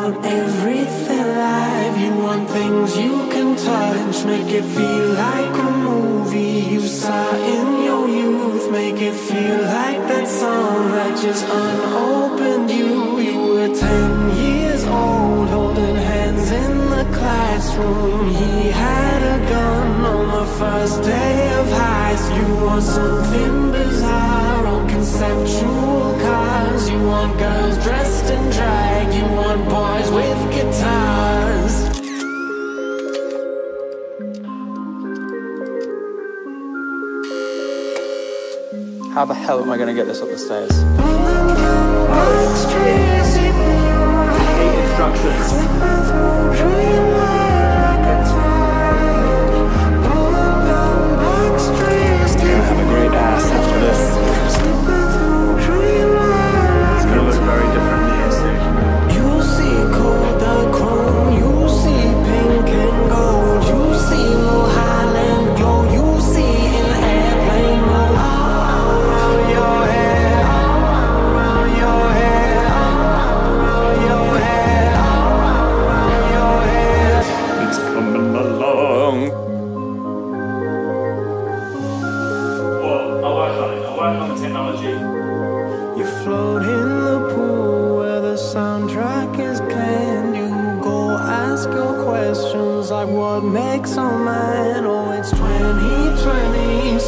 want everything live. You want things you can touch. Make it feel like a movie you saw in your youth. Make it feel like that song that just unopened you. You were 10 years old, holding hands in the classroom. He had a gun on the first day of high school. You want something bizarre on conceptual cars. You want girls dressed in drag. You want boys with guitars. How the hell am I going to get this up the stairs? Hate instructions. Gonna have a great ass after this. It's gonna look very different here soon. You'll see cold the chrome. You'll see pink and gold. You'll see Mulholland glow. You'll see an airplane mode. Around your head, around your head, around your head, around your head. It's coming along. I'll work on it. I'll work on the technology. You float in the pool where the soundtrack is playing. You go ask your questions like what makes a man. Oh, it's 2020,